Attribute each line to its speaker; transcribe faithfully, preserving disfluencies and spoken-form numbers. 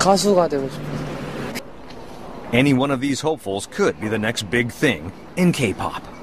Speaker 1: 가수가 되고 싶어.
Speaker 2: Any one of these hopefuls could be the next big thing in K-pop.